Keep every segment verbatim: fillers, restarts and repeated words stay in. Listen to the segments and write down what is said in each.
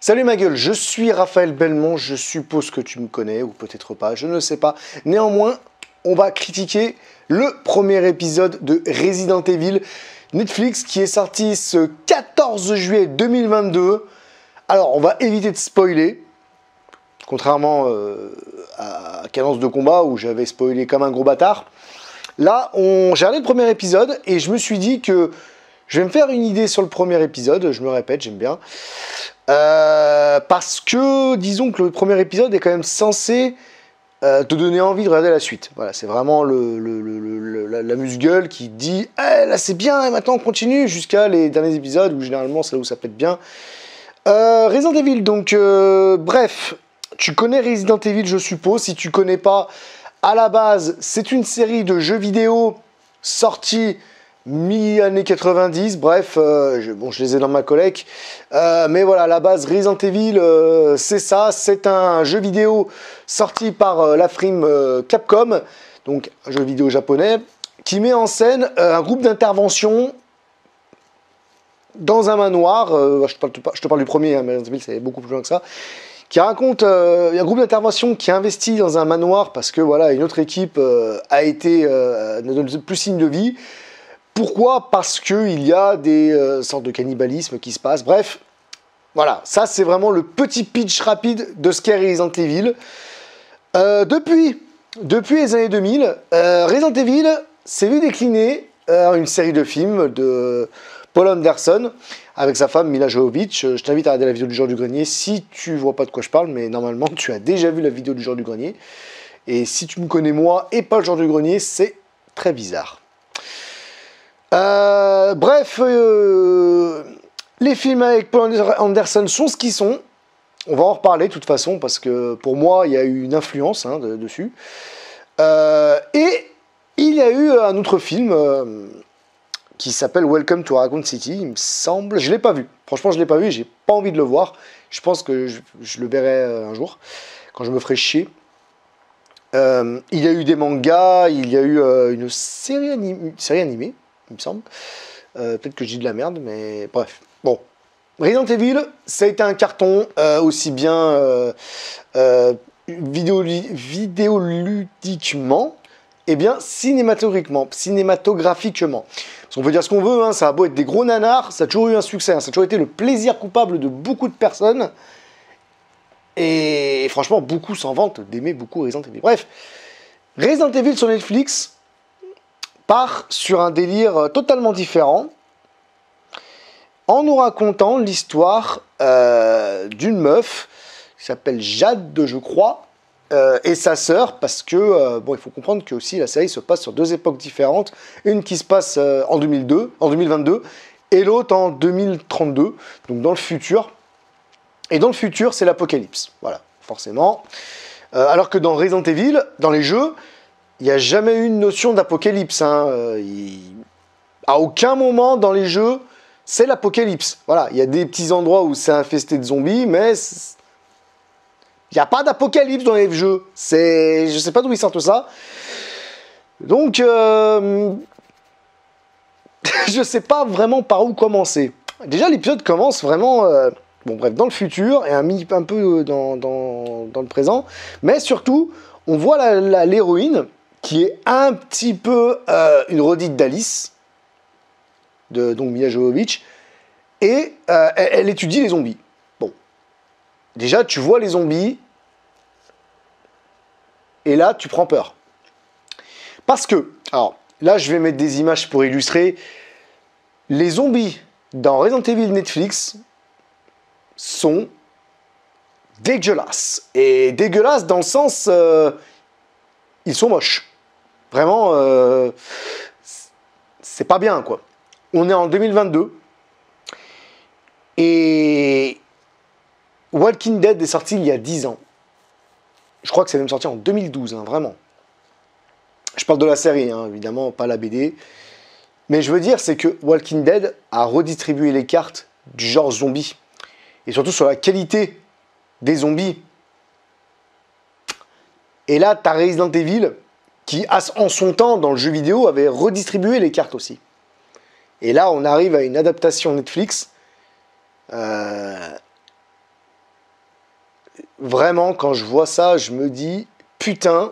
Salut ma gueule, je suis Raphaël Belmont, je suppose que tu me connais, ou peut-être pas, je ne sais pas. Néanmoins, on va critiquer le premier épisode de Resident Evil Netflix qui est sorti ce quatorze juillet deux mille vingt-deux. Alors, on va éviter de spoiler, contrairement euh, à Cadence de combat où j'avais spoilé comme un gros bâtard. Là, on... j'ai regardé le premier épisode et je me suis dit que je vais me faire une idée sur le premier épisode, je me répète, j'aime bien. Euh, parce que, disons que le premier épisode est quand même censé euh, te donner envie de regarder la suite. Voilà, c'est vraiment le, le, le, le, la, la muse-gueule qui dit hey, « là c'est bien, et maintenant on continue » jusqu'à les derniers épisodes où généralement c'est là où ça pète bien. Euh, Resident Evil, donc, euh, bref, tu connais Resident Evil, je suppose. Si tu connais pas, à la base, c'est une série de jeux vidéo sortis mi-années quatre-vingt-dix, bref, euh, je, bon, je les ai dans ma collecte, euh, mais voilà, à la base, Resident Evil, euh, c'est ça, c'est un jeu vidéo sorti par euh, la firme euh, Capcom, donc un jeu vidéo japonais, qui met en scène euh, un groupe d'intervention dans un manoir, euh, je, te parle, je te parle du premier, hein, mais Resident Evil c'est beaucoup plus loin que ça, qui raconte, euh, il y a un groupe d'intervention qui investit dans un manoir parce que voilà, une autre équipe euh, a été, euh, ne donne plus signe de vie. Pourquoi? Parce qu'il y a des euh, sortes de cannibalisme qui se passent. Bref, voilà, ça c'est vraiment le petit pitch rapide de ce qu'est Resident Evil. Euh, depuis, depuis les années deux mille, euh, Resident Evil s'est vu décliner euh, une série de films de Paul Anderson avec sa femme Mila Jovovich. Je t'invite à regarder la vidéo du jour du grenier si tu vois pas de quoi je parle, mais normalement tu as déjà vu la vidéo du jour du grenier. Et si tu me connais moi et pas le jour du grenier, c'est très bizarre. Euh, bref, euh, les films avec Paul Anderson sont ce qu'ils sont. On va en reparler de toute façon parce que pour moi, il y a eu une influence hein, de, dessus. Euh, et il y a eu un autre film euh, qui s'appelle Welcome to Raccoon City, il me semble. Je ne l'ai pas vu. Franchement, je ne l'ai pas vu. J'ai pas envie de le voir. Je pense que je, je le verrai un jour quand je me ferai chier. Euh, il y a eu des mangas, il y a eu euh, une série, anim une série animée. Il me semble. Euh, Peut-être que je dis de la merde, mais bref. Bon. Resident Evil, ça a été un carton, euh, aussi bien euh, euh, vidéo vidéoludiquement, et bien cinématographiquement. cinématographiquement. Parce qu'on peut dire ce qu'on veut, hein, ça a beau être des gros nanars, ça a toujours eu un succès, hein, ça a toujours été le plaisir coupable de beaucoup de personnes. Et, et franchement, beaucoup s'en vantent d'aimer beaucoup Resident Evil. Bref, Resident Evil sur Netflix part sur un délire totalement différent en nous racontant l'histoire euh, d'une meuf qui s'appelle Jade, je crois, euh, et sa sœur, parce que, euh, bon, il faut comprendre que aussi la série se passe sur deux époques différentes, une qui se passe euh, en deux mille deux, en deux mille vingt-deux, et l'autre en deux mille trente-deux, donc dans le futur. Et dans le futur, c'est l'apocalypse, voilà, forcément. Euh, alors que dans Resident Evil, dans les jeux, il n'y a jamais eu une notion d'apocalypse. Hein. Euh, il... À aucun moment dans les jeux, c'est l'apocalypse. Voilà, il y a des petits endroits où c'est infesté de zombies, mais il n'y a pas d'apocalypse dans les jeux. Je ne sais pas d'où ils sortent ça. Donc, euh... je ne sais pas vraiment par où commencer. Déjà, l'épisode commence vraiment... Euh... Bon, bref, dans le futur et un, un peu dans, dans, dans le présent. Mais surtout, on voit l'héroïne qui est un petit peu euh, une redite d'Alice, de donc Mila Jovovich, et euh, elle, elle étudie les zombies. Bon, déjà tu vois les zombies, et là tu prends peur. Parce que, alors là je vais mettre des images pour illustrer, les zombies dans Resident Evil Netflix sont dégueulasses. Et dégueulasses dans le sens, euh, ils sont moches. Vraiment, euh, c'est pas bien, quoi. On est en deux mille vingt-deux. Et Walking Dead est sorti il y a dix ans. Je crois que c'est même sorti en deux mille douze, hein, vraiment. Je parle de la série, hein, évidemment, pas la B D. Mais je veux dire, c'est que Walking Dead a redistribué les cartes du genre zombie. Et surtout sur la qualité des zombies. Et là, tu as Resident Evil qui, en son temps, dans le jeu vidéo, avait redistribué les cartes aussi. Et là, on arrive à une adaptation Netflix euh, vraiment, quand je vois ça, je me dis, putain,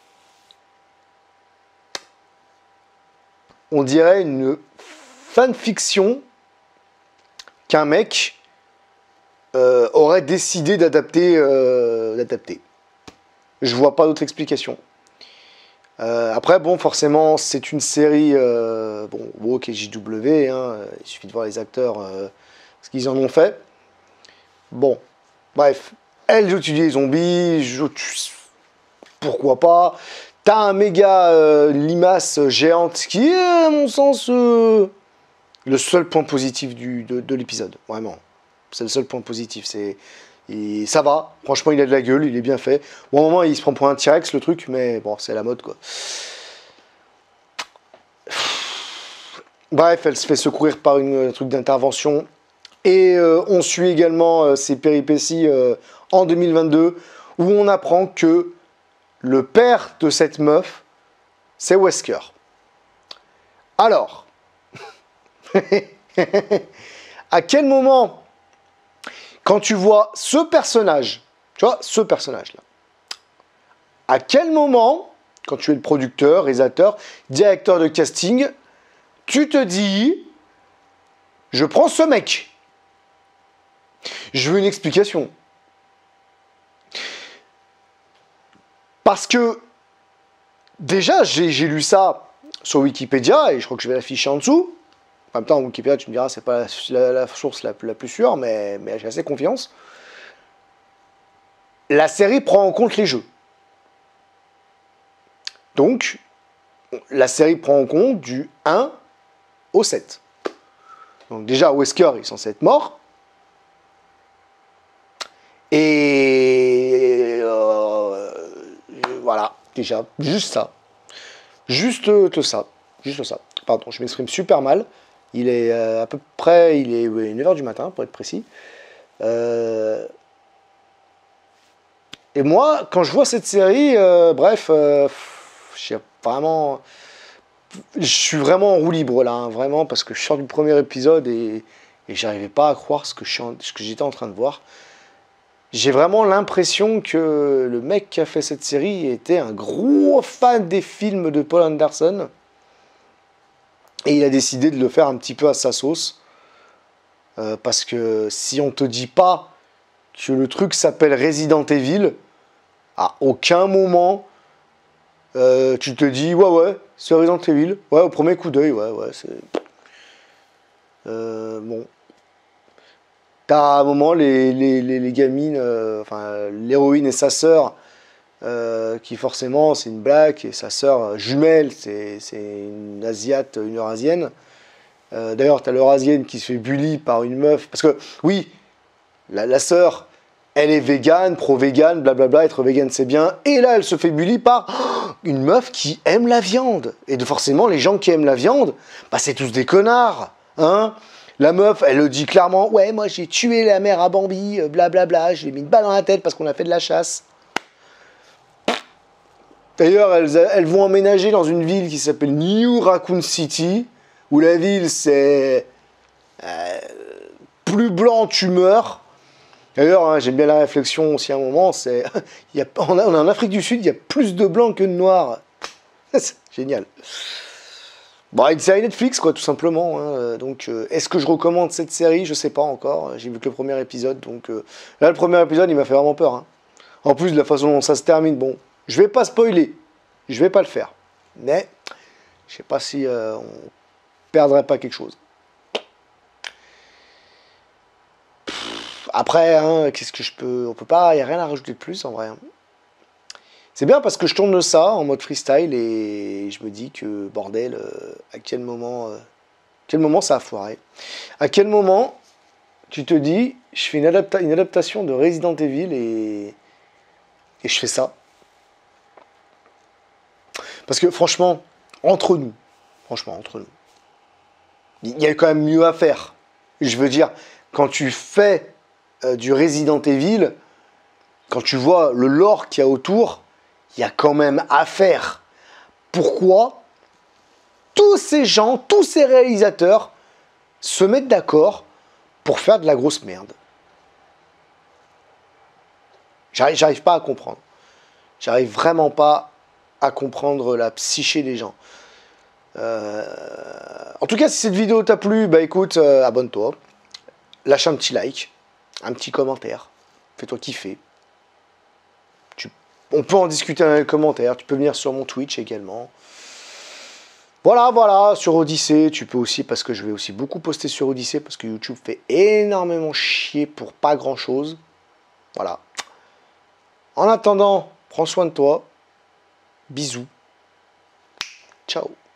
on dirait une fanfiction qu'un mec euh, aurait décidé d'adapter. Euh, d'adapter. Je vois pas d'autre explication. Euh, après, bon, forcément, c'est une série, euh, bon, ok, J W, hein, il suffit de voir les acteurs, euh, ce qu'ils en ont fait. Bon, bref, elle utilise les zombies, je, pourquoi pas. T'as un méga euh, limace géante qui est, à mon sens, euh, le seul point positif du, de, de l'épisode, vraiment. C'est le seul point positif, c'est... Et ça va, franchement il a de la gueule, il est bien fait. Bon, au moment il se prend pour un T-Rex le truc, mais bon c'est la mode quoi. Bref, elle se fait secourir par une, un truc d'intervention. Et euh, on suit également euh, ses péripéties euh, en deux mille vingt-deux, où on apprend que le père de cette meuf, c'est Wesker. Alors, à quel moment... Quand tu vois ce personnage, tu vois, ce personnage-là, à quel moment, quand tu es le producteur, réalisateur, directeur de casting, tu te dis, je prends ce mec. Je veux une explication. Parce que, déjà, j'ai lu ça sur Wikipédia, et je crois que je vais l'afficher en dessous. En même temps, Wikipédia, tu me diras, c'est pas la, la, la source la, la plus sûre, mais, mais j'ai assez confiance. La série prend en compte les jeux. Donc, la série prend en compte du un au sept. Donc déjà, Wesker est censé être mort. Et euh, voilà, déjà, juste ça. Juste euh, ça. Juste ça. Pardon, je m'exprime super mal. Il est euh, à peu près, il est ouais, neuf heures du matin, pour être précis. Euh... Et moi, quand je vois cette série, euh, bref, euh, je vraiment... Je suis vraiment en roue libre, là, hein, vraiment, parce que je sors du premier épisode et, et j'arrivais pas à croire ce que j'étais en train de voir. J'ai vraiment l'impression que le mec qui a fait cette série était un gros fan des films de Paul Anderson. Et il a décidé de le faire un petit peu à sa sauce. Euh, parce que si on te dit pas que le truc s'appelle Resident Evil, à aucun moment euh, tu te dis ouais ouais c'est Resident Evil. Ouais, au premier coup d'œil, ouais ouais c'est. Euh, bon. T'as à un moment les, les, les, les gamines, euh, enfin l'héroïne et sa sœur, euh, qui forcément c'est une blague, et sa sœur jumelle, c'est une asiate, une eurasienne. Euh, D'ailleurs, t'as l'eurasienne qui se fait bully par une meuf. Parce que, oui, la, la sœur, elle est végane, pro-végane, blablabla, être végane c'est bien. Et là, elle se fait bully par oh, une meuf qui aime la viande. Et de forcément, les gens qui aiment la viande, bah, c'est tous des connards. Hein. La meuf, elle le dit clairement, ouais, moi j'ai tué la mère à Bambi, blablabla, je lui ai mis une balle dans la tête parce qu'on a fait de la chasse. D'ailleurs, elles, elles vont emménager dans une ville qui s'appelle New Raccoon City, où la ville c'est euh, plus blanc tu meurs. D'ailleurs, hein, j'aime bien la réflexion aussi à un moment, c'est on, on est en Afrique du Sud, il y a plus de blancs que de noirs. C'est génial. Bon, une série Netflix, quoi, tout simplement. Hein. Donc, euh, est-ce que je recommande cette série? Je sais pas encore. J'ai vu que le premier épisode, donc euh, là, le premier épisode, il m'a fait vraiment peur. Hein. En plus de la façon dont ça se termine, bon, je vais pas spoiler, je vais pas le faire, mais je sais pas si euh, on perdrait pas quelque chose. Pff, après, hein, qu'est-ce que je peux, on peut pas, y a rien à rajouter de plus en vrai. Hein. C'est bien parce que je tourne ça en mode freestyle et je me dis que, bordel, euh, à quel moment, euh, quel moment ça a foiré. À quel moment tu te dis, je fais une, adapta une adaptation de Resident Evil et, et je fais ça. Parce que franchement, entre nous, franchement, entre nous, il y a quand même mieux à faire. Je veux dire, quand tu fais euh, du Resident Evil, quand tu vois le lore qu'il y a autour, il y a quand même à faire. Pourquoi tous ces gens, tous ces réalisateurs se mettent d'accord pour faire de la grosse merde? J'arrive, j'arrive pas à comprendre. J'arrive vraiment pas à comprendre la psyché des gens. Euh... En tout cas, si cette vidéo t'a plu, bah écoute, euh, abonne-toi. Lâche un petit like, un petit commentaire. Fais-toi kiffer. Tu... On peut en discuter dans les commentaires. Tu peux venir sur mon Twitch également. Voilà, voilà, sur Odyssée, tu peux aussi, parce que je vais aussi beaucoup poster sur Odyssée, parce que YouTube fait énormément chier pour pas grand-chose. Voilà. En attendant, prends soin de toi. Bisous. Ciao.